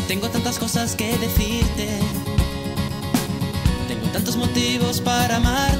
Tengo tantas cosas que decirte, tengo tantos motivos para amar.